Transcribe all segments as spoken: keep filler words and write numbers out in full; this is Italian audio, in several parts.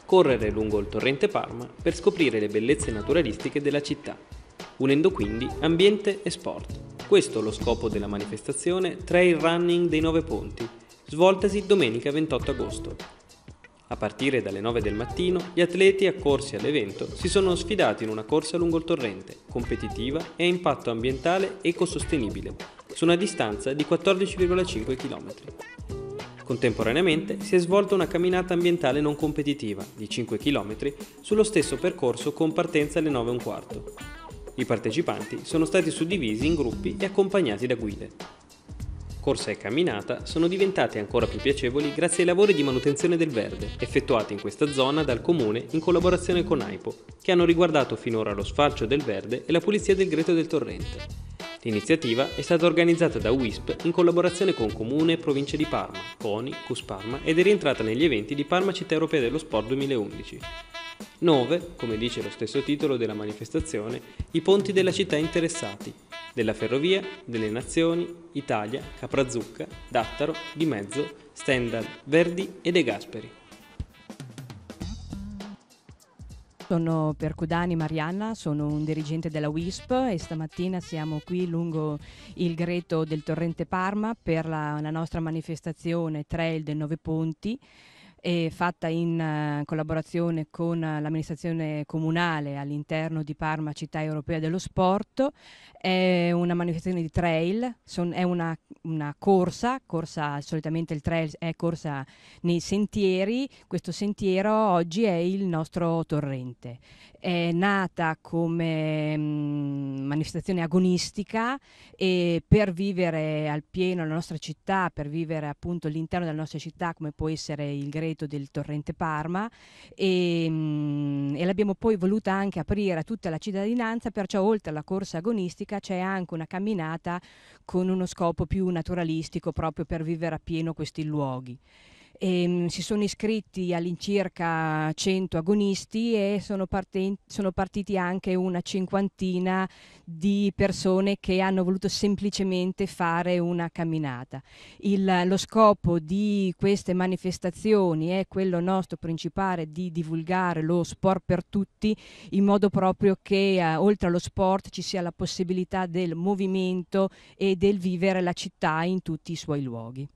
correre lungo il torrente Parma per scoprire le bellezze naturalistiche della città, unendo quindi ambiente e sport. Questo è lo scopo della manifestazione Trail Running dei Nove Ponti, svoltasi domenica ventotto agosto. A partire dalle nove del mattino, gli atleti accorsi all'evento si sono sfidati in una corsa lungo il torrente, competitiva e a impatto ambientale ecosostenibile, su una distanza di quattordici virgola cinque chilometri. Contemporaneamente si è svolta una camminata ambientale non competitiva di cinque chilometri sullo stesso percorso con partenza alle nove e un quarto. I partecipanti sono stati suddivisi in gruppi e accompagnati da guide. Corsa e camminata sono diventate ancora più piacevoli grazie ai lavori di manutenzione del verde effettuati in questa zona dal Comune in collaborazione con AIPO, che hanno riguardato finora lo sfalcio del verde e la pulizia del greto del torrente. L'iniziativa è stata organizzata da U I S P in collaborazione con Comune e Provincia di Parma, CONI, CUSParma ed è rientrata negli eventi di Parma Città Europea dello Sport duemilaundici. Nove, come dice lo stesso titolo della manifestazione, i ponti della città interessati, della Ferrovia, delle Nazioni, Italia, Caprazucca, Dattaro, Di Mezzo, Stendal, Verdi e De Gasperi. Sono Percudani Marianna, sono un dirigente della U I S P e stamattina siamo qui lungo il greto del torrente Parma per la, la nostra manifestazione Trail dei Nove Ponti, è fatta in uh, collaborazione con uh, l'amministrazione comunale all'interno di Parma Città Europea dello Sport. È una manifestazione di trail, son, è una, una corsa, corsa, solitamente il trail è corsa nei sentieri, questo sentiero oggi è il nostro torrente. È nata come mh, manifestazione agonistica e per vivere al pieno la nostra città, per vivere appunto all'interno della nostra città come può essere il greto del torrente Parma e, mh, e l'abbiamo poi voluta anche aprire a tutta la cittadinanza, perciò oltre alla corsa agonistica c'è anche una camminata con uno scopo più naturalistico proprio per vivere a pieno questi luoghi. E, mh, si sono iscritti all'incirca cento agonisti e sono, parten- sono partiti anche una cinquantina di persone che hanno voluto semplicemente fare una camminata. Il, lo scopo di queste manifestazioni è quello nostro principale di divulgare lo sport per tutti, in modo proprio che eh, oltre allo sport ci sia la possibilità del movimento e del vivere la città in tutti i suoi luoghi.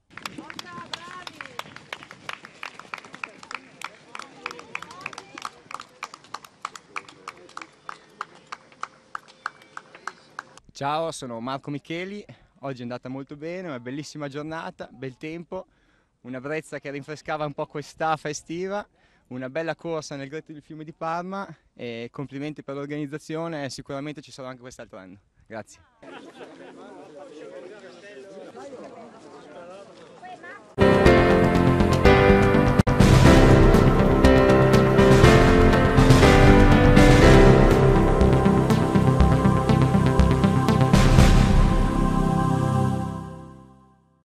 Ciao, sono Marco Micheli, oggi è andata molto bene, una bellissima giornata, bel tempo, una brezza che rinfrescava un po' quest'afa estiva, una bella corsa nel greto del fiume di Parma e complimenti per l'organizzazione e sicuramente ci sarò anche quest'altro anno. Grazie.